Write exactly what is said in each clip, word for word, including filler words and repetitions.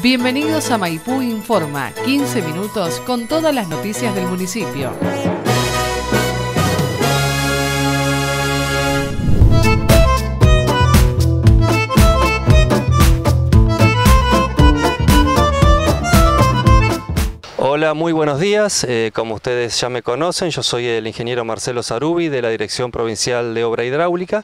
Bienvenidos a Maipú Informa, quince minutos con todas las noticias del municipio. Hola, muy buenos días. Eh, como ustedes ya me conocen, yo soy el ingeniero Marcelo Sarubi de la Dirección Provincial de Obra Hidráulica.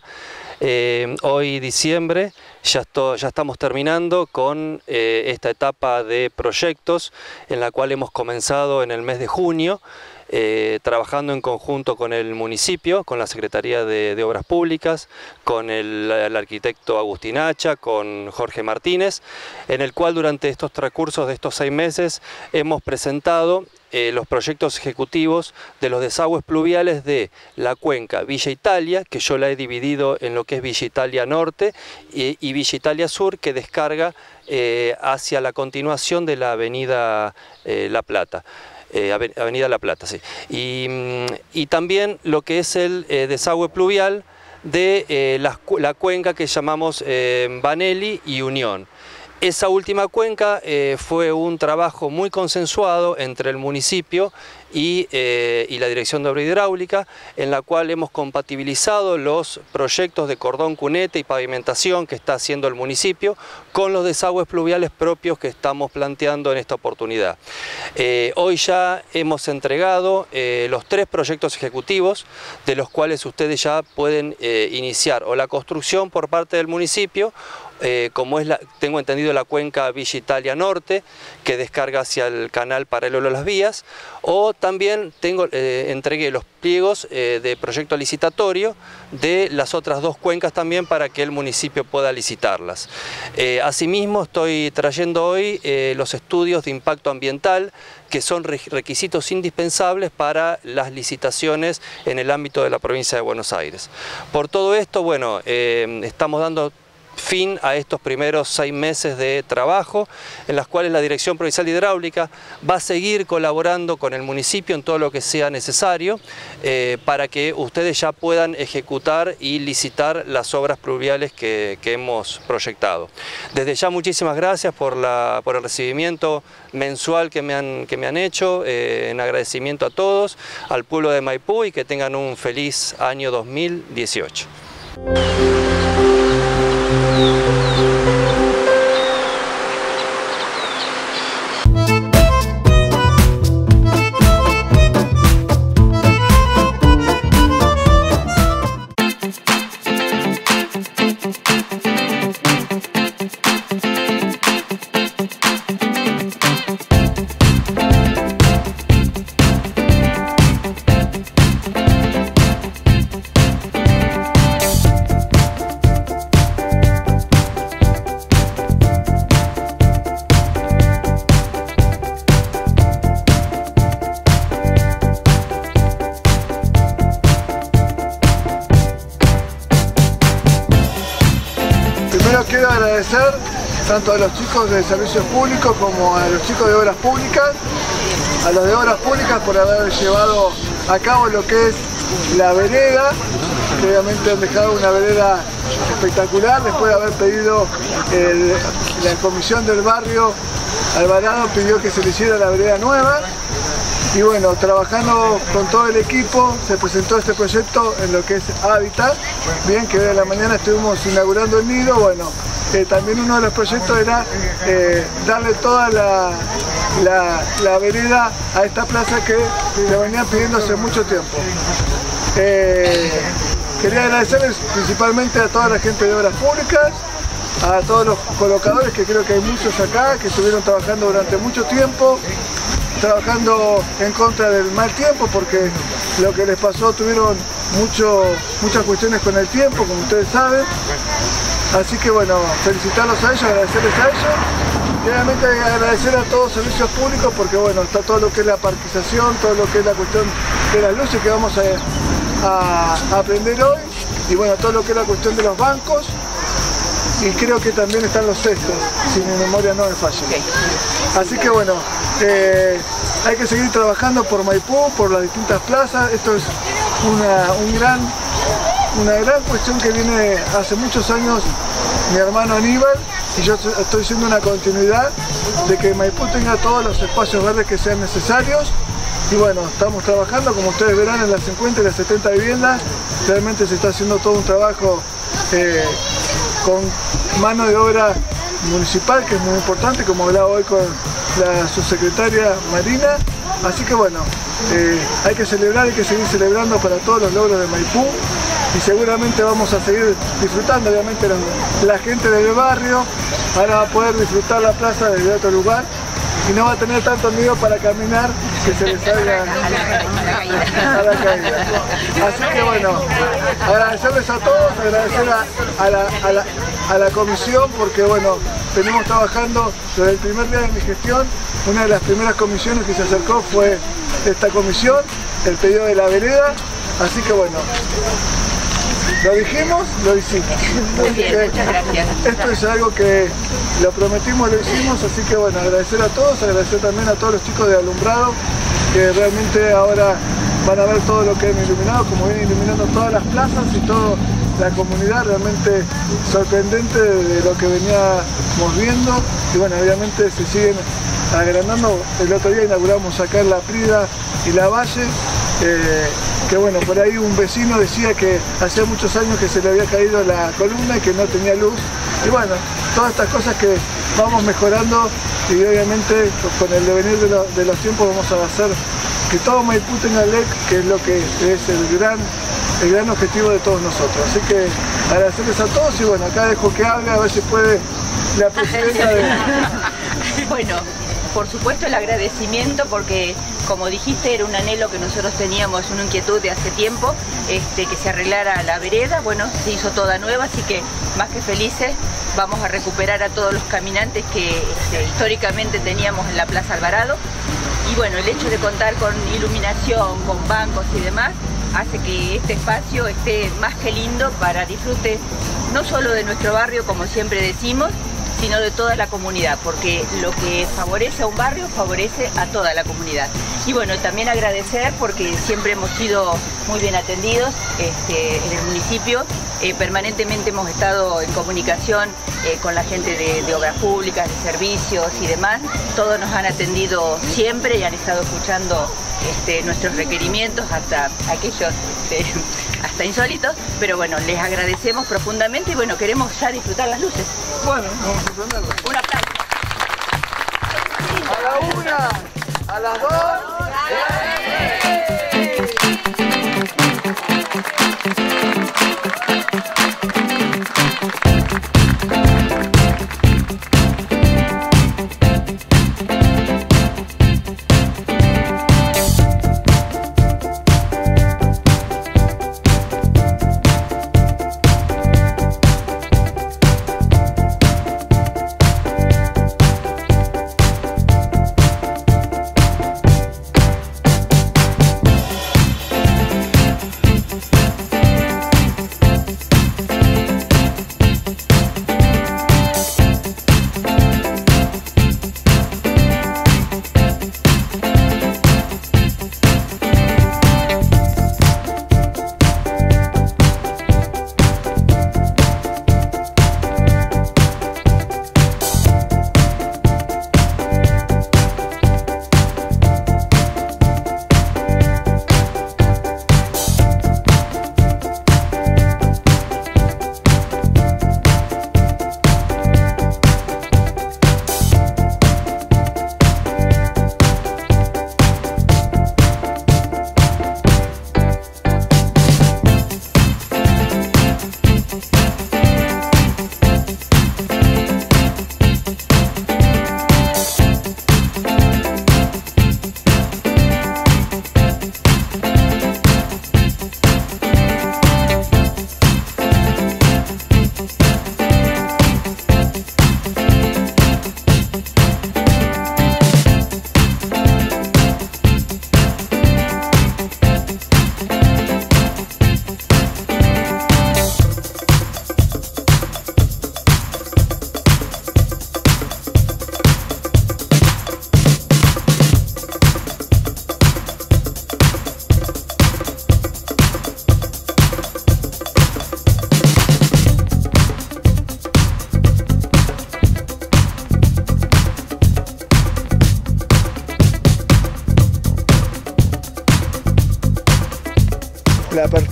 Eh, hoy diciembre ya, esto, ya estamos terminando con eh, esta etapa de proyectos en la cual hemos comenzado en el mes de junio eh, trabajando en conjunto con el municipio, con la Secretaría de, de Obras Públicas, con el, el arquitecto Agustín Hacha, con Jorge Martínez, en el cual durante estos transcursos de estos seis meses hemos presentado Eh, los proyectos ejecutivos de los desagües pluviales de la cuenca Villa Italia, que yo la he dividido en lo que es Villa Italia Norte y, y Villa Italia Sur, que descarga eh, hacia la continuación de la avenida eh, La Plata. Eh, avenida La Plata, sí. Y, y también lo que es el eh, desagüe pluvial de eh, la, la cuenca que llamamos eh, Vanelli y Unión. Esa última cuenca eh, fue un trabajo muy consensuado entre el municipio y, eh, y la Dirección de Obra Hidráulica, en la cual hemos compatibilizado los proyectos de cordón cunete y pavimentación que está haciendo el municipio con los desagües pluviales propios que estamos planteando en esta oportunidad. Eh, hoy ya hemos entregado eh, los tres proyectos ejecutivos, de los cuales ustedes ya pueden eh, iniciar o la construcción por parte del municipio, Eh, como es la, tengo entendido, la cuenca Villa Italia Norte, que descarga hacia el canal paralelo a las vías, o también tengo, eh, entregué los pliegos eh, de proyecto licitatorio de las otras dos cuencas también para que el municipio pueda licitarlas. Eh, asimismo, estoy trayendo hoy eh, los estudios de impacto ambiental, que son requisitos indispensables para las licitaciones en el ámbito de la provincia de Buenos Aires. Por todo esto, bueno, eh, estamos dando fin a estos primeros seis meses de trabajo, en las cuales la Dirección Provincial de Hidráulica va a seguir colaborando con el municipio en todo lo que sea necesario eh, para que ustedes ya puedan ejecutar y licitar las obras pluviales que, que hemos proyectado. Desde ya, muchísimas gracias por, la, por el recibimiento mensual que me han, que me han hecho, eh, en agradecimiento a todos, al pueblo de Maipú, y que tengan un feliz año dos mil dieciocho. Primero quiero agradecer tanto a los chicos de servicios públicos como a los chicos de obras públicas, a los de obras públicas por haber llevado a cabo lo que es la vereda, que obviamente han dejado una vereda espectacular después de haber pedido el, la comisión del barrio Alvarado pidió que se le hiciera la vereda nueva. Y bueno, trabajando con todo el equipo, se presentó este proyecto en lo que es Hábitat. Bien, que hoy a la mañana estuvimos inaugurando el nido. Bueno, eh, también uno de los proyectos era eh, darle toda la, la, la vereda a esta plaza que le venían pidiendo hace mucho tiempo. Eh, quería agradecerles principalmente a toda la gente de Obras Públicas, a todos los colocadores, que creo que hay muchos acá, que estuvieron trabajando durante mucho tiempo, trabajando en contra del mal tiempo, porque lo que les pasó, tuvieron mucho, muchas cuestiones con el tiempo, como ustedes saben. Así que bueno, felicitarlos a ellos, agradecerles a ellos. Y obviamente agradecer a todos los servicios públicos, porque bueno, está todo lo que es la parquización, todo lo que es la cuestión de las luces que vamos a, a, a aprender hoy, y bueno, todo lo que es la cuestión de los bancos. Y creo que también están los cestos, si mi memoria no me falla. Okay. Así que bueno, eh, hay que seguir trabajando por Maipú, por las distintas plazas. Esto es una, un gran, una gran cuestión que viene hace muchos años mi hermano Aníbal, y yo estoy haciendo una continuidad de que Maipú tenga todos los espacios verdes que sean necesarios. Y bueno, estamos trabajando, como ustedes verán, en las cincuenta y las setenta viviendas. Realmente se está haciendo todo un trabajo eh, con mano de obra municipal, que es muy importante, como hablaba hoy con la subsecretaria Marina. Así que bueno, eh, hay que celebrar, hay que seguir celebrando para todos los logros de Maipú. Y seguramente vamos a seguir disfrutando, obviamente, la, la gente del barrio. Ahora va a poder disfrutar la plaza desde otro lugar y no va a tener tanto miedo para caminar que se le salga a la caída. Así que bueno, agradecerles a todos, agradecer a, a, la, a, la, a la comisión, porque bueno, venimos trabajando desde el primer día de mi gestión. Una de las primeras comisiones que se acercó fue esta comisión, el pedido de la vereda. Así que bueno, lo dijimos, lo hicimos. Muy bien, muchas gracias. Esto es algo que lo prometimos, lo hicimos, así que bueno, agradecer a todos, agradecer también a todos los chicos de alumbrado, que realmente ahora van a ver todo lo que han iluminado, como vienen iluminando todas las plazas y toda la comunidad, realmente sorprendente de lo que veníamos viendo. Y bueno, obviamente se siguen agrandando. El otro día inauguramos acá en La Prida y La Valle, eh, que bueno, por ahí un vecino decía que hacía muchos años que se le había caído la columna y que no tenía luz. Y bueno, todas estas cosas que vamos mejorando, y obviamente con el devenir de, lo, de los tiempos vamos a hacer que todo Maipú tenga L E D, que es lo que es el gran, el gran objetivo de todos nosotros. Así que agradecerles a todos y bueno, acá dejo que hable, a ver si puede la presidenta de... Bueno, por supuesto el agradecimiento, porque como dijiste era un anhelo que nosotros teníamos, una inquietud de hace tiempo, este, que se arreglara la vereda. Bueno, se hizo toda nueva, así que más que felices vamos a recuperar a todos los caminantes que este, históricamente teníamos en la Plaza Alvarado. Y bueno, el hecho de contar con iluminación, con bancos y demás, hace que este espacio esté más que lindo para disfrute no solo de nuestro barrio, como siempre decimos, sino de toda la comunidad, porque lo que favorece a un barrio favorece a toda la comunidad. Y bueno, también agradecer porque siempre hemos sido muy bien atendidos este, en el municipio. Eh, permanentemente hemos estado en comunicación eh, con la gente de, de obras públicas, de servicios y demás. Todos nos han atendido siempre y han estado escuchando este, nuestros requerimientos, hasta aquellos este, hasta insólitos, pero bueno, les agradecemos profundamente y bueno, queremos ya disfrutar las luces. Bueno, vamos a prenderlo. Un aplauso. A la una, a las dos.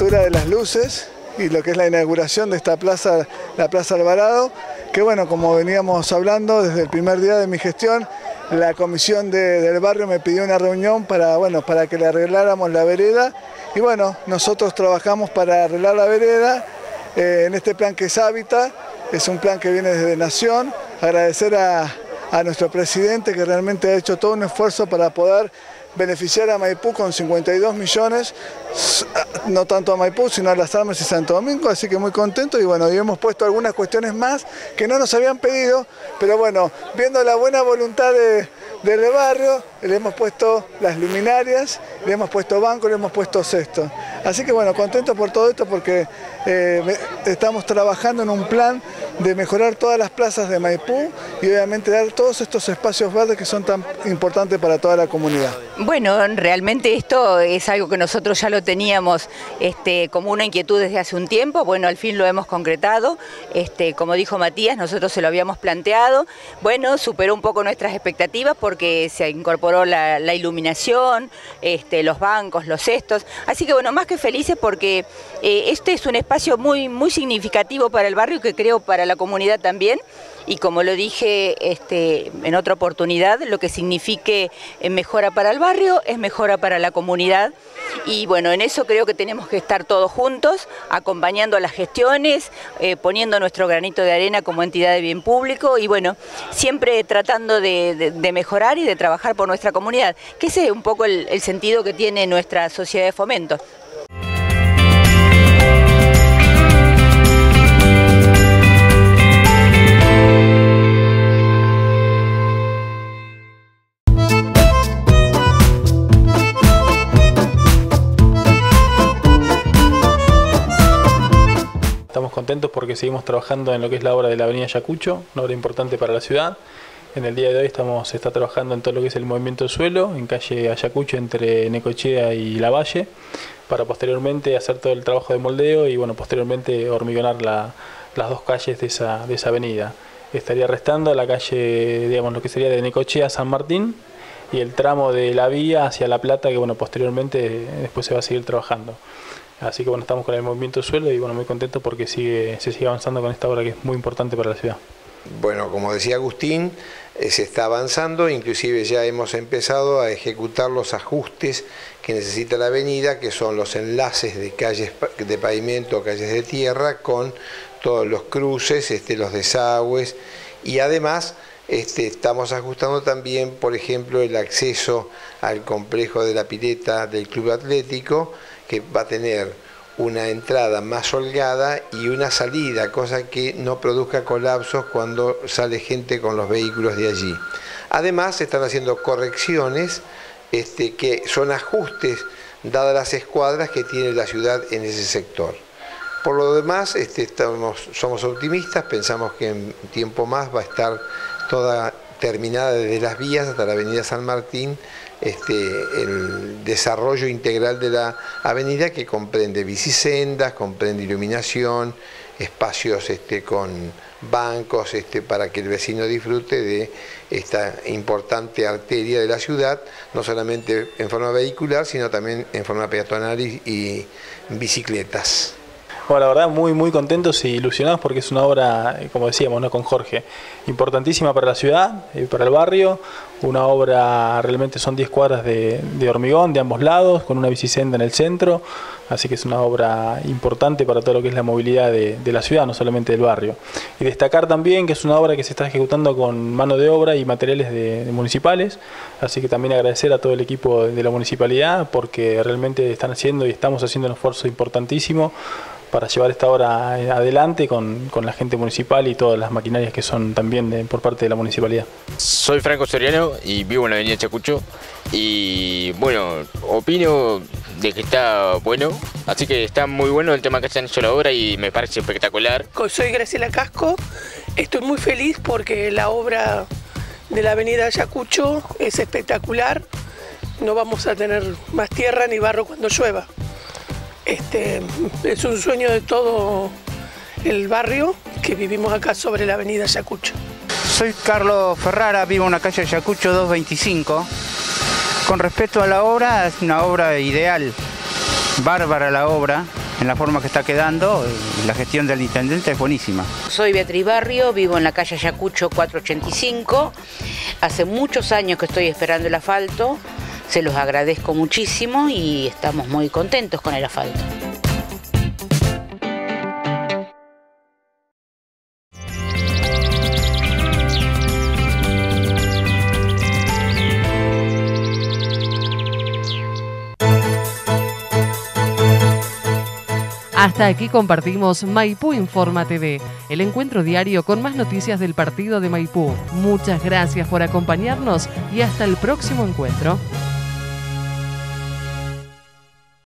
apertura de las luces y lo que es la inauguración de esta plaza, la Plaza Alvarado, que bueno, como veníamos hablando desde el primer día de mi gestión, la comisión de, del barrio me pidió una reunión para, bueno, para que le arregláramos la vereda y bueno, nosotros trabajamos para arreglar la vereda eh, en este plan que es Hábitat, es un plan que viene desde Nación. Agradecer a, a nuestro presidente que realmente ha hecho todo un esfuerzo para poder beneficiar a Maipú con cincuenta y dos millones, no tanto a Maipú, sino a Las Armas y Santo Domingo, así que muy contento y bueno, y hemos puesto algunas cuestiones más que no nos habían pedido, pero bueno, viendo la buena voluntad de, del barrio, le hemos puesto las luminarias, le hemos puesto bancos, le hemos puesto cestos. Así que bueno, contento por todo esto porque eh, estamos trabajando en un plan de mejorar todas las plazas de Maipú y obviamente dar todos estos espacios verdes que son tan importantes para toda la comunidad. Bueno, realmente esto es algo que nosotros ya lo teníamos este, como una inquietud desde hace un tiempo, bueno, al fin lo hemos concretado, este, como dijo Matías, nosotros se lo habíamos planteado, bueno, superó un poco nuestras expectativas porque se incorporó la, la iluminación, este, los bancos, los cestos, así que bueno, más que felices porque eh, este es un espacio muy, muy significativo para el barrio y que creo para la comunidad también. Y como lo dije este, en otra oportunidad, lo que signifique mejora para el barrio es mejora para la comunidad. Y bueno, en eso creo que tenemos que estar todos juntos, acompañando a las gestiones, eh, poniendo nuestro granito de arena como entidad de bien público y bueno, siempre tratando de, de, de mejorar y de trabajar por nuestra comunidad, que ese es un poco el, el sentido que tiene nuestra sociedad de fomento. Estamos contentos porque seguimos trabajando en lo que es la obra de la avenida Ayacucho, una obra importante para la ciudad. En el día de hoy estamos, se está trabajando en todo lo que es el movimiento del suelo, en calle Ayacucho entre Necochea y Lavalle, para posteriormente hacer todo el trabajo de moldeo y bueno, posteriormente hormigonar la, las dos calles de esa, de esa avenida. Estaría restando la calle, digamos, lo que sería de Necochea a San Martín y el tramo de la vía hacia La Plata, que bueno, posteriormente después se va a seguir trabajando. Así que bueno, estamos con el movimiento del suelo y bueno, muy contentos porque sigue, se sigue avanzando con esta obra que es muy importante para la ciudad. Bueno, como decía Agustín, eh, se está avanzando, inclusive ya hemos empezado a ejecutar los ajustes que necesita la avenida, que son los enlaces de calles de pavimento, calles de tierra, con todos los cruces, este, los desagües y además este, estamos ajustando también, por ejemplo, el acceso al complejo de la pileta del Club Atlético, que va a tener una entrada más holgada y una salida, cosa que no produzca colapsos cuando sale gente con los vehículos de allí. Además, se están haciendo correcciones este, que son ajustes dadas las escuadras que tiene la ciudad en ese sector. Por lo demás, este, estamos, somos optimistas, pensamos que en tiempo más va a estar toda terminada desde las vías hasta la avenida San Martín, Este, el desarrollo integral de la avenida que comprende bicisendas, comprende iluminación, espacios este, con bancos este, para que el vecino disfrute de esta importante arteria de la ciudad, no solamente en forma vehicular, sino también en forma peatonal y, y bicicletas. Bueno, la verdad muy muy contentos y ilusionados porque es una obra, como decíamos, ¿no? Con Jorge, importantísima para la ciudad y para el barrio, una obra, realmente son diez cuadras de, de hormigón de ambos lados, con una bicisenda en el centro, así que es una obra importante para todo lo que es la movilidad de, de la ciudad, no solamente del barrio. Y destacar también que es una obra que se está ejecutando con mano de obra y materiales de, de municipales, así que también agradecer a todo el equipo de la municipalidad porque realmente están haciendo y estamos haciendo un esfuerzo importantísimo para llevar esta obra adelante con, con la gente municipal y todas las maquinarias que son también de, por parte de la municipalidad. Soy Franco Soriano y vivo en la avenida Ayacucho y bueno, opino de que está bueno, así que está muy bueno el tema que se han hecho la obra y me parece espectacular. Soy Graciela Casco, estoy muy feliz porque la obra de la avenida Ayacucho es espectacular, no vamos a tener más tierra ni barro cuando llueva. Este, es un sueño de todo el barrio que vivimos acá sobre la avenida Ayacucho. Soy Carlos Ferrara, vivo en la calle Ayacucho doscientos veinticinco. Con respecto a la obra, es una obra ideal, bárbara la obra, en la forma que está quedando, la gestión del intendente es buenísima. Soy Beatriz Barrio, vivo en la calle Ayacucho cuatrocientos ochenta y cinco. Hace muchos años que estoy esperando el asfalto, se los agradezco muchísimo y estamos muy contentos con el asfalto. Hasta aquí compartimos Maipú Informa T V, el encuentro diario con más noticias del partido de Maipú. Muchas gracias por acompañarnos y hasta el próximo encuentro.